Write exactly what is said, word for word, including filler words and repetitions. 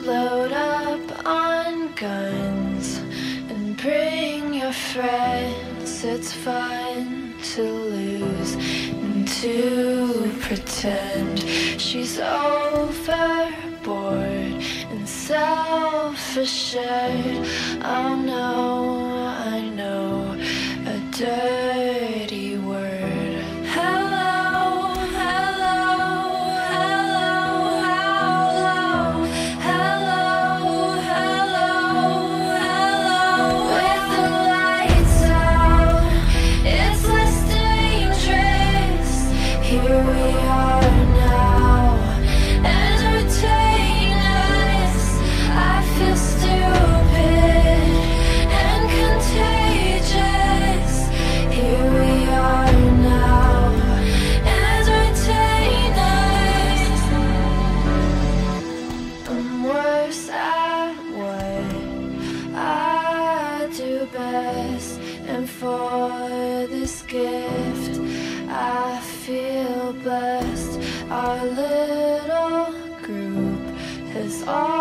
Load up on guns and bring your friends. It's fun to lose and to pretend. She's overboard and self-assured. Oh no, I know a dirty word. Hello, hello, hello, hello, hello, hello, hello. With the lights out, it's less dangerous. Here we are now, entertain us. I feel stupid and contagious. Here we are now, entertain us. I'm worse at what I do best, and for this gift I feel blessed. Our little group has all